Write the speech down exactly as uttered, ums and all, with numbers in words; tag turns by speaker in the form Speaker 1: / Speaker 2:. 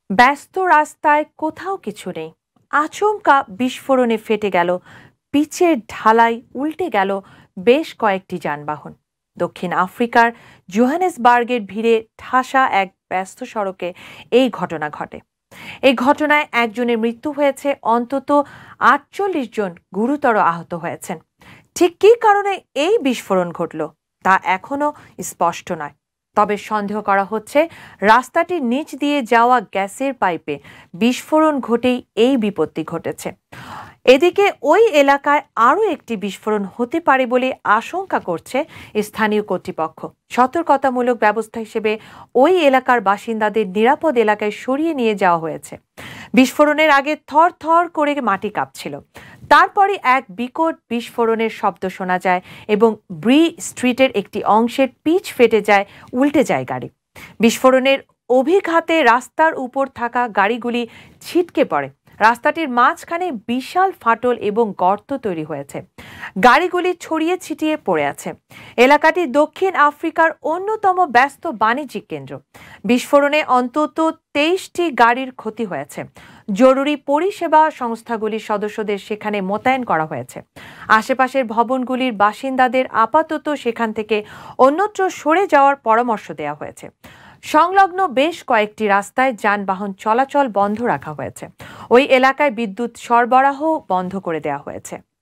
Speaker 1: ব্যস্ত রাস্তায় কোথাও কিছু নেই, আচমকা বিস্ফোরণে ফেটে গেল পিচের ঢালাই, উল্টে গেল বেশ কয়েকটি যানবাহন। দক্ষিণ আফ্রিকার জোহানেসবার্গের ভিড়ে ঠাসা এক ব্যস্ত সড়কে এই ঘটনা ঘটে। এই ঘটনায় একজনের মৃত্যু হয়েছে, অন্তত আটচল্লিশ জন গুরুতর আহত হয়েছেন। ঠিক কী কারণে এই বিস্ফোরণ ঘটল তা এখনো স্পষ্ট নয়, তবে সন্দেহ করা হচ্ছে রাস্তাটির নিচ দিয়ে যাওয়া গ্যাসের পাইপে বিস্ফোরণ ঘটেই এই বিপত্তি ঘটেছে। এদিকে ওই এলাকায় আরও একটি বিস্ফোরণ হতে পারে বলে আশঙ্কা করছে স্থানীয় কর্তৃপক্ষ। সতর্কতামূলক ব্যবস্থা হিসেবে ওই এলাকার বাসিন্দাদের নিরাপদ এলাকায় সরিয়ে নিয়ে যাওয়া হয়েছে। বিস্ফোরণের আগে থর থর করে মাটি কাঁপছিল, তারপরে এক বিকট বিস্ফোরণের শব্দ শোনা যায় এবং ব্রি স্ট্রিটের একটি অংশের পিচ ফেটে যায়, উল্টে যায় গাড়ি। বিস্ফোরণের অভিঘাতে রাস্তার উপর থাকা গাড়িগুলি ছিটকে পড়ে। রাস্তাটির মাঝখানে বিশাল ফাটল এবং গর্ত তৈরি হয়েছে, গাড়িগুলি ছড়িয়ে ছিটিয়ে পড়ে আছে। এলাকাটি দক্ষিণ আফ্রিকার অন্যতম ব্যস্ত বাণিজ্যিক কেন্দ্র। বিস্ফোরণে অন্তত তেইশটি গাড়ির ক্ষতি হয়েছে। জরুরি পরিষেবা সংস্থাগুলির সদস্যদের সেখানে মোতায়েন করা হয়েছে। আশেপাশের ভবনগুলির বাসিন্দাদের আপাতত সেখান থেকে অন্যত্র সরে যাওয়ার পরামর্শ দেওয়া হয়েছে। সংলগ্ন বেশ কয়েকটি রাস্তায় যানবাহন চলাচল বন্ধ রাখা হয়েছে। ওই এলাকায় বিদ্যুৎ সরবরাহ বন্ধ করে দেওয়া হয়েছে।